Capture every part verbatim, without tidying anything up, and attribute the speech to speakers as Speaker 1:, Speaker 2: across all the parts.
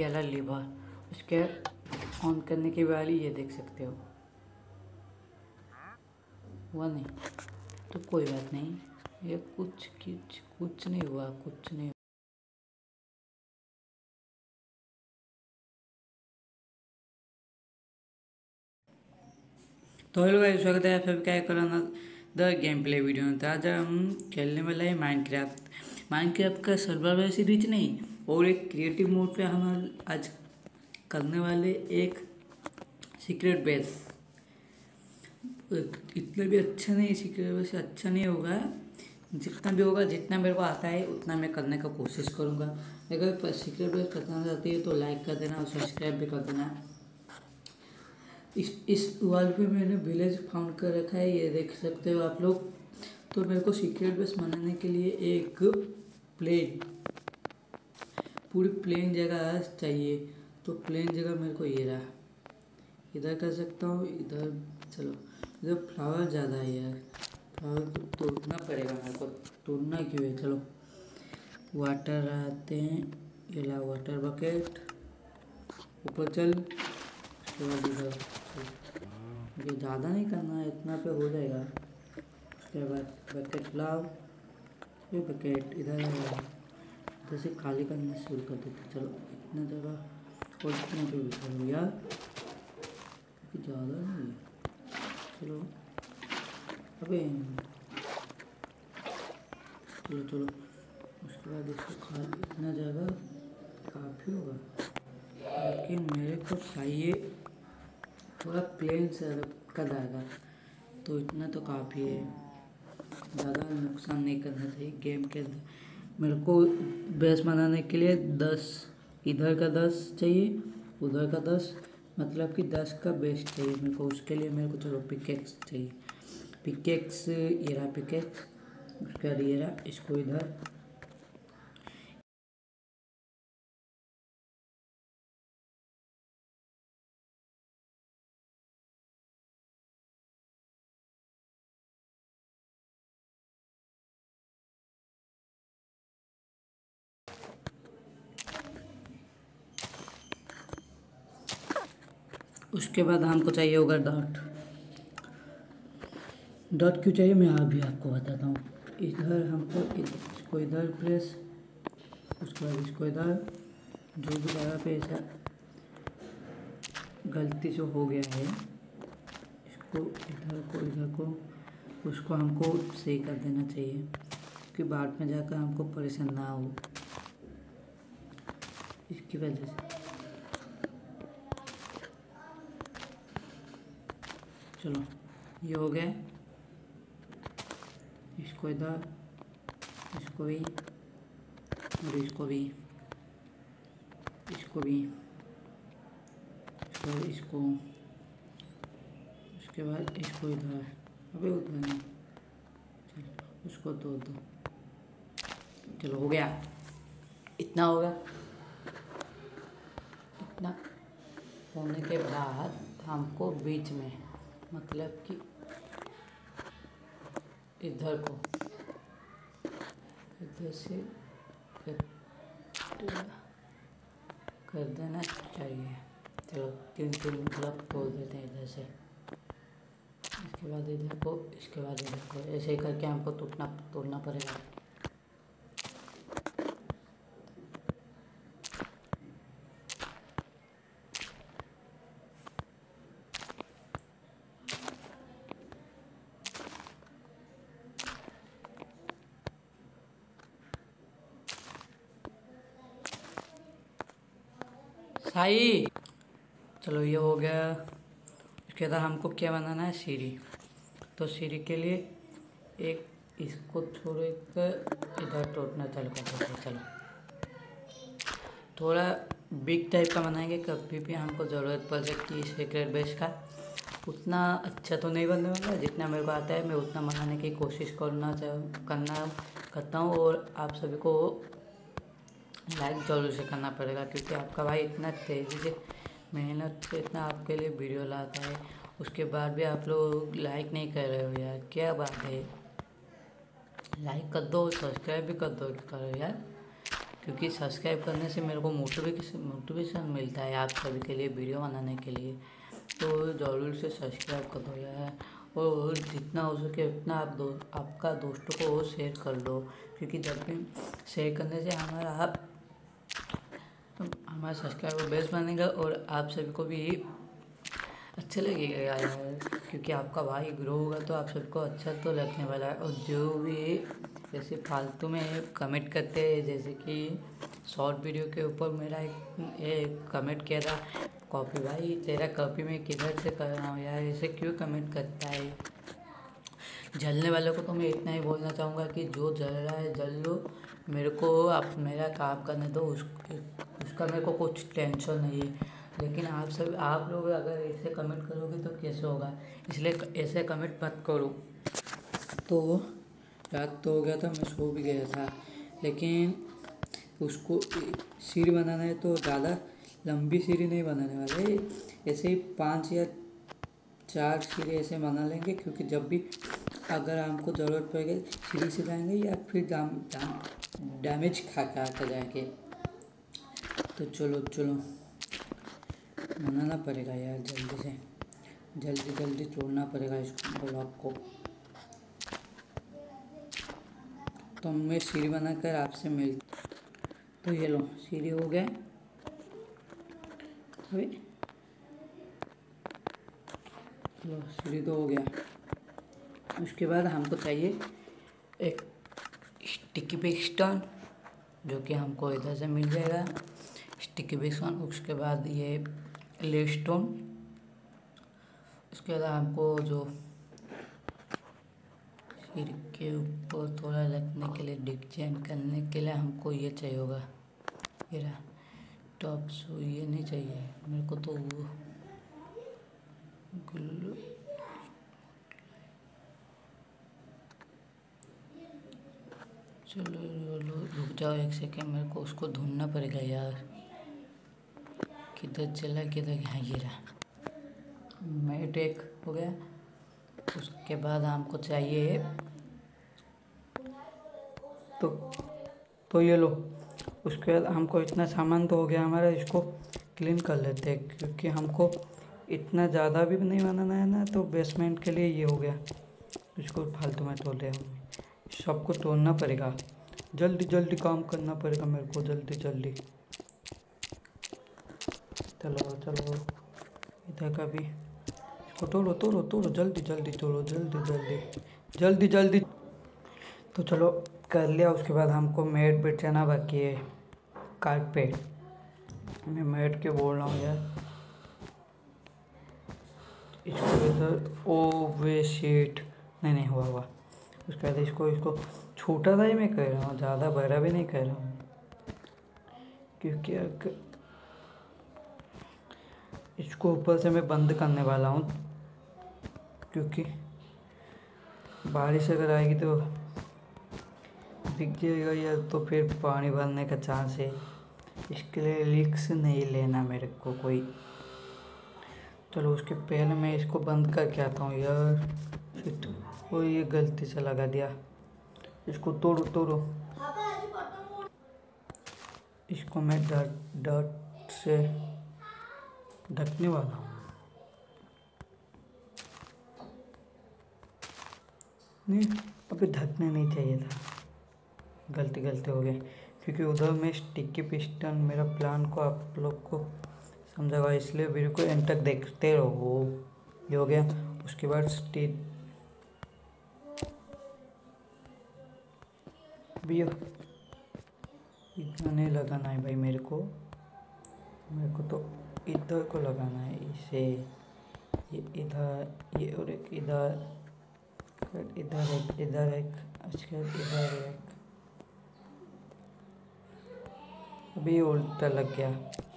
Speaker 1: ये वाला लीवर, उसके ऑन करने के बाद ये देख सकते हो हुआ नहीं, तो कोई बात नहीं, ये कुछ कुछ कुछ नहीं हुआ, कुछ नहीं। तो हेलो गाइस, स्वागत है आप सभी का एक द गेम प्ले वीडियो में। तो आज हम खेलने वाला है माइनक्राफ्ट। माइनक्राफ्ट का सर्वाइवल सीरीज नहीं, और एक क्रिएटिव मोड पे हम आज करने वाले एक सीक्रेट बेस। इतना भी अच्छा नहीं, सीक्रेट बेस अच्छा नहीं होगा, जितना भी होगा, जितना मेरे को आता है उतना मैं करने का कोशिश करूँगा। अगर सीक्रेट बेस करना चाहती है तो लाइक कर देना और सब्सक्राइब भी कर देना। इस इस वॉल पे मैंने विलेज फाउंड कर रखा है, ये देख सकते हो आप लोग। तो मेरे को सीक्रेट बेस बनाने के लिए एक प्लेन, पूरी प्लेन जगह चाहिए। तो प्लेन जगह मेरे को ये रहा, इधर कर सकता हूँ, इधर चलो। इधर फ्लावर ज़्यादा है यार, फ्लावर को तोड़ना पड़ेगा मेरे को। तोड़ना क्यों है, चलो। वाटर आते हैं, ये ला वाटर बकेट, ऊपर चल। उसके बाद इधर ये ज़्यादा नहीं करना है, इतना पे हो जाएगा। उसके बाद बकेट लाओ, ये बकेट इधर है, इधर से खाली करना शुरू कर देते। चलो इतना जगह और इतना पे बिछा यार, ज़्यादा नहीं है। चलो अबे चलो चलो। उसके बाद इसको खाली इतना जगह काफ़ी होगा, लेकिन मेरे को चाहिए थोड़ा प्लेन कर आएगा, तो इतना तो काफ़ी है। ज़्यादा नुकसान नहीं करना चाहिए गेम के अंदर। मेरे को बेस बनाने के लिए दस इधर का दस चाहिए, उधर का दस, मतलब कि दस का बेस चाहिए मेरे को। उसके लिए मेरे को चलो पिकेक्स चाहिए। पिकेक्स ये रहा पिकेक्स, उसके बाद ये रहा, इसको इधर। उसके बाद हमको चाहिए होगा डॉट। डॉट क्यों चाहिए मैं अभी आपको बताता हूँ। इधर हमको इसको इधर प्रेस, उसके बाद इसको इधर, जो भी जगह पे ऐसा गलती से हो गया है, इसको इधर को इधर को उसको हमको सही कर देना चाहिए, क्योंकि बाद में जाकर हमको परेशान ना हो इसकी वजह से। चलो ये हो गया, इसको इधर, इसको भी, और इसको भी, इसको भी, और इसको, उसके बाद इसको इधर। अबे उधर नहीं, चलो उसको तोड़ दो। चलो हो गया, इतना हो गया। इतना होने के बाद हमको बीच में, मतलब कि इधर को इधर से कर, कर देना चाहिए। चलो तीन तीन ब्लॉक तोड़ देते हैं इधर से, इसके बाद इधर को, इसके बाद इधर को, ऐसे ही करके हमको टूटना तोड़ना पड़ेगा। सही, चलो ये हो गया। इसके बाद हमको क्या बनाना है, सीढ़ी। तो सीढ़ी के लिए एक इसको छोड़ कर इधर टूटना चालू कर देते हैं। चलो थोड़ा बिग टाइप का बनाएंगे, कभी भी हमको ज़रूरत पड़ सकती है सीक्रेट बेस का। उतना अच्छा तो नहीं बनने वाला, जितना मेरे को आता है मैं उतना बनाने की कोशिश करना चाह करना करता हूँ। और आप सभी को लाइक जरूर से करना पड़ेगा, क्योंकि आपका भाई इतना तेज़ी से मेहनत से इतना आपके लिए वीडियो लाता है, उसके बाद भी आप लोग लाइक नहीं कर रहे हो यार, क्या बात है। लाइक कर दो, सब्सक्राइब भी कर दो करो यार। क्योंकि सब्सक्राइब करने से मेरे को मोटिवेशन मोटिवेशन मिलता है आप सभी के लिए वीडियो बनाने के लिए। तो ज़रूर से सब्सक्राइब कर दो यार, और जितना हो सके उतना आप दो आपका दोस्तों को वो शेयर कर दो, क्योंकि जब भी शेयर करने से हमारा आप हमारा सब्सक्राइबर बेस बनेगा और आप सभी को भी अच्छा लगेगा यार, क्योंकि आपका भाई ग्रो होगा तो आप सबको अच्छा तो लगने वाला है। और जो भी जैसे फालतू में कमेंट करते हैं, जैसे कि शॉर्ट वीडियो के ऊपर मेरा एक, एक कमेंट किया था, कॉपी भाई तेरा कॉपी में किधर से कर रहा हूँ यार, ऐसे क्यों कमेंट करता है। जलने वालों को तो मैं इतना ही बोलना चाहूँगा कि जो जल रहा है जल लो, मेरे को आप मेरा काम करने दो, उस उसका मेरे को कुछ टेंशन नहीं है। लेकिन आप सब आप लोग अगर ऐसे कमेंट करोगे तो कैसे होगा, इसलिए ऐसे कमेंट मत करो। तो रात तो हो गया था, मैं सो भी गया था, लेकिन उसको सीढ़ी बनाना है तो ज़्यादा लंबी सीढ़ी नहीं बनाने वाले, ऐसे ही पाँच या चार सीढ़ी ऐसे बना लेंगे, क्योंकि जब भी अगर हमको ज़रूरत पड़ेगी सीढ़ी से जाएंगे या फिर दाम दाम डैमेज खा खा कर जाएंगे। तो चलो चलो बनाना पड़ेगा यार, जल्दी से जल्दी जल्दी तोड़ना पड़ेगा इसको ब्लॉक को। तो मैं सीढ़ी बनाकर आपसे मिल तो ये लो सीढ़ी हो गया। अभी लो सीढ़ी तो हो गया। उसके बाद हमको चाहिए एक स्टिकी पिस्टन, जो कि हमको इधर से मिल जाएगा स्टिकी पिस्टन। उसके बाद ये लेस्टोन, उसके बाद हमको जो सिर के ऊपर थोड़ा रखने के लिए डिजाइन करने के लिए हमको ये चाहिए होगा, ये रहा टॉप शू। ये नहीं चाहिए मेरे को, तो वो ग्लू चलो रुक जाओ एक सेकेंड, मेरे को उसको ढूंढना पड़ेगा यार, किधर चला किधर। हाँ ये रहा, मैट एक हो गया। उसके बाद हमको चाहिए तो तो ये लो। उसके बाद हमको इतना सामान तो हो गया हमारा, इसको क्लीन कर लेते हैं, क्योंकि हमको इतना ज़्यादा भी नहीं बनाना है ना, तो बेसमेंट के लिए ये हो गया। इसको फालतू में तोड़ रहे हम, सबको तोड़ना पड़ेगा, जल्दी जल्दी काम करना पड़ेगा मेरे को, जल्दी जल्दी। चलो चलो इधर का भी इसको तोड़ो तोड़ो तोड़ो, जल्दी जल्दी तोड़ो, जल्दी जल्दी जल्दी जल्दी। तो चलो कर लिया। उसके बाद हमको मैट बिछाना बाकी है, कारपेट। मैं मैट के बोल रहा हूँ यार, इसको इधर ओ वे शीट नहीं नहीं हुआ हुआ। उसके बाद इसको इसको छोटा सा ही मैं कह रहा हूँ, ज़्यादा बड़ा भी नहीं कह रहा हूँ, क्योंकि अगर इसको ऊपर से मैं बंद करने वाला हूँ, क्योंकि बारिश अगर आएगी तो दिख जाएगा या तो फिर पानी भरने का चांस है, इसके लिए रिस्क नहीं लेना मेरे को कोई। चलो उसके पहले मैं इसको बंद करके आता हूँ यार, वो ये गलती से लगा दिया। इसको तोड़ो तोड़ो, इसको मैं डट डट से ढकने वाला हूँ। नहीं अभी ढकना नहीं चाहिए था, गलती गलती हो गई, क्योंकि उधर में स्टिकी पिस्टन मेरा प्लान को आप लोग को समझागा, इसलिए वीडियो को एंड तक देखते रहो। ये हो गया। उसके बाद स्टिक भी इतना नहीं लगाना है भाई मेरे को, मेरे को तो इधर को लगाना है, इसे ये इधर, ये और एक इधर, इधर एक इधर एक, उसके बाद इधर एक। अभी उल्टा लग गया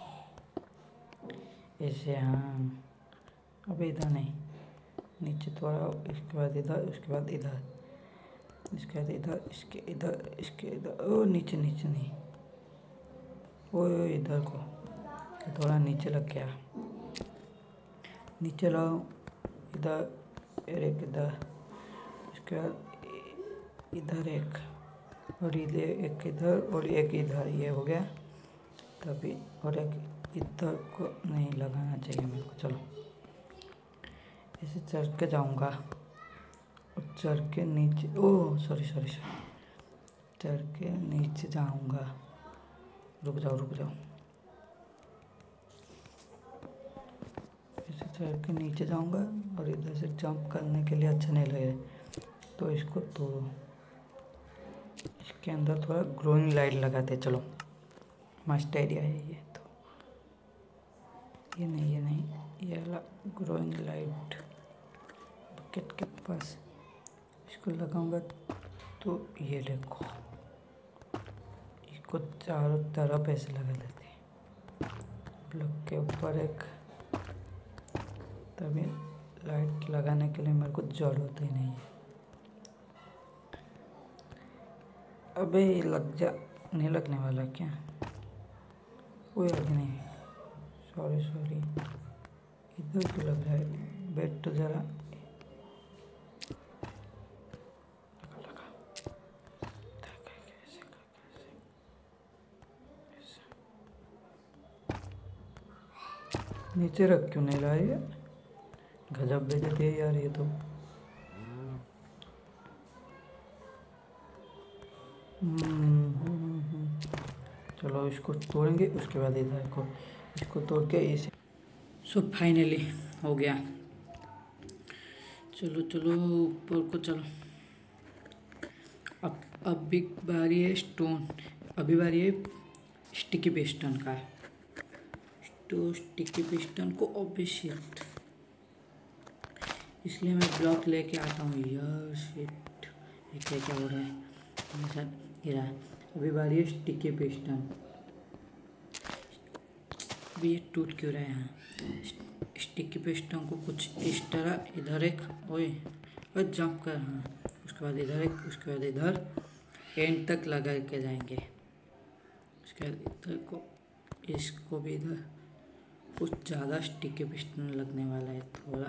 Speaker 1: ऐसे। हाँ अभी इधर नहीं, नीचे थोड़ा, इसके बाद इधर, उसके बाद इधर, इसके बाद इधर, इसके इधर, इसके इधर। ओ नीचे नीचे नहीं, ओ इधर को थोड़ा नीचे लग गया, नीचे लाओ, इधर एक इधर, इसके बाद इधर एक, और ये एक इधर और एक इधर, ये हो गया तभी। और एक इधर को नहीं लगाना चाहिए मेरे को। चलो ऐसे चढ़ के जाऊँगा और चढ़ के नीचे, ओह सॉरी सॉरी सॉरी चढ़ के नीचे जाऊँगा। रुक जाओ रुक जाओ, ऐसे चढ़ के नीचे जाऊँगा और इधर से जंप करने के लिए अच्छा नहीं लगे तो इसको तोड़ो। इसके अंदर थोड़ा ग्रोइंग लाइट लगाते। चलो मस्त आइडिया है ये तो। ये नहीं ये नहीं ये वाला ग्रोइंग लाइट बकेट के पास इसको लगाऊंगा तो ये देखो, इसको चारों तरफ ऐसे लगा देते हैं ब्लॉक के ऊपर एक, तभी लाइट लगाने के लिए मेरे को जरूरत ही नहीं है। अबे लग जा, नहीं लगने वाला क्या? कोई लग नहीं, सॉरी सॉरी इधर क्यों लग रहा है? बैठ तो जरा, नीचे रख क्यों नहीं रहा है? गजब बेइज्जती है यार ये तो। चलो इसको तोड़ेंगे, उसके बाद इधर को इसको तोड़ के इसे। सो फाइनली हो गया। चलो चलो ऊपर को चलो। अब अब भी बारी है स्टोन, अभी बारी है स्टिकी पिस्टन का। तो स्टिकी पिस्टन को ओबे शिट, इसलिए मैं ब्लॉक लेके आता हूँ यार। शिट ये क्या क्या हो रहा है मेरे साथ? ये रहा, अभी बारी है स्टिकी पिस्टन। अभी ये टूट क्यों रहा है? यहाँ स्टिकी पिस्टन को कुछ इस तरह इधर एक, ओए और जंप कर, हाँ उसके बाद इधर एक, उसके बाद इधर एंड तक लगा के जाएंगे। उसके बाद इधर को, इसको भी इधर कुछ ज़्यादा स्टिकी पिस्टन लगने वाला है थोड़ा।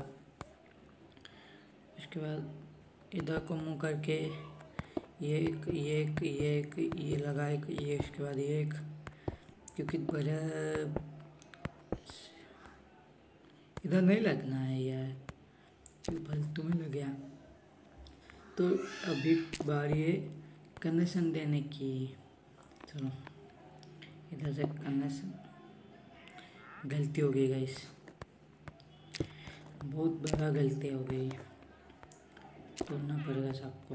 Speaker 1: उसके बाद इधर को मुँह करके ये एक ये एक ये एक ये लगा एक ये, उसके बाद ये एक, क्योंकि बड़ा इधर नहीं लगना है यार, फालतू में लग गया। तो अभी बारी है कनेक्शन देने की। चलो इधर से कनेक्शन, गलती हो गई गाइस, बहुत बड़ा गलती हो गई, तोड़ना पड़ेगा सबको।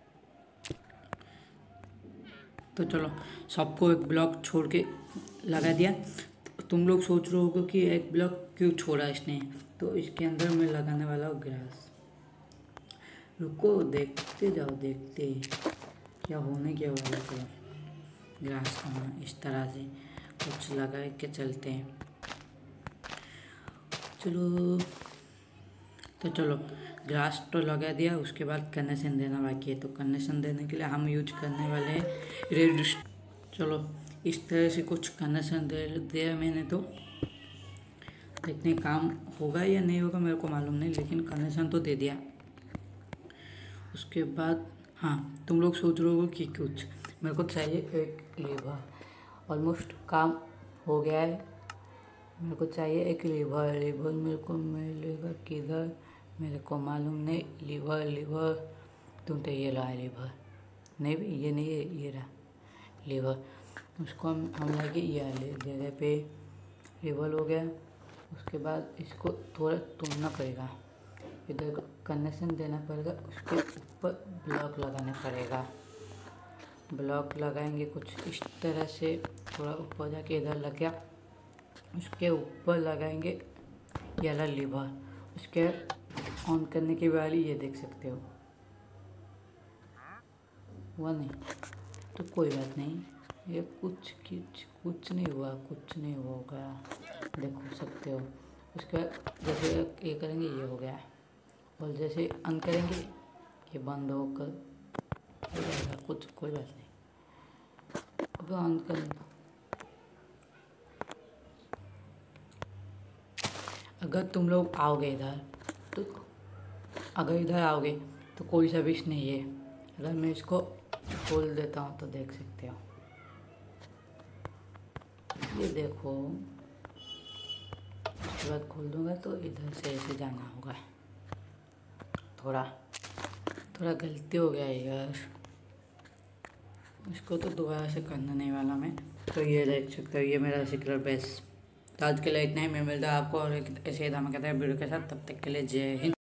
Speaker 1: तो चलो सबको एक ब्लॉक छोड़ के लगा दिया। तुम लोग सोच रहे होगे कि एक ब्लॉक क्यों छोड़ा इसने, तो इसके अंदर मैं लगाने वाला हूँ ग्रास। रुको देखते जाओ, देखते क्या होने क्या वाला है। चलो ग्रास का इस तरह से कुछ लगा के चलते हैं। चलो तो चलो ग्रास तो लगा दिया, उसके बाद कनेक्शन देना बाकी है। तो कनेक्शन देने के लिए हम यूज करने वाले हैं रेड। चलो इस तरह से कुछ कनेक्शन दे दिया मैंने, तो देखने काम होगा या नहीं होगा मेरे को मालूम नहीं, लेकिन कनेक्शन तो दे दिया। उसके बाद हाँ, तुम लोग सोच रहे हो कि कुछ मेरे को चाहिए एक लीवर। ऑलमोस्ट काम हो गया है, मेरे को चाहिए एक लीवर। लीवर मेरे को मिलेगा किधर मेरे को मालूम नहीं। लीवर लीवर तुम तो ये रहा लीवर, नहीं ये नहीं है, ये रहा लीवर। उसको हम हम लगे ये वाले जगह पे लीवर हो गया। उसके बाद इसको थोड़ा तोड़ना पड़ेगा, इधर कनेक्शन देना पड़ेगा, उसके ऊपर ब्लॉक लगाने पड़ेगा। ब्लॉक लगाएंगे कुछ इस तरह से, थोड़ा ऊपर जाके इधर लग गया। उसके ऊपर लगाएंगे ये वाला लीवर। उसके ऑन करने की बारी ये देख सकते हो, हुआ नहीं तो कोई बात नहीं, ये कुछ कुछ कुछ नहीं हुआ, कुछ नहीं होगा, देख सकते हो। उसके बाद जैसे ये करेंगे ये हो गया, और जैसे ऑन करेंगे ये बंद होकर हो जाएगा, कुछ कोई बात नहीं। अब ऑन कर, अगर तुम लोग आओगे इधर तो, अगर इधर आओगे तो कोई सर्विस नहीं है। अगर मैं इसको खोल देता हूँ तो देख सकते हो। ये देखो, उसके बाद खोल दूँगा तो इधर से ऐसे जाना होगा। थोड़ा थोड़ा गलती हो गया यार, इसको तो दोबारा से करना नहीं वाला मैं। तो ये देख सकते हो, ये मेरा सीक्रेट बेस। तो आज के लिए इतना ही। मैं मिलता हूँ आपको और एक ऐसे ही धमाकेदार वीडियो के साथ। तब तक के लिए जय हिंद।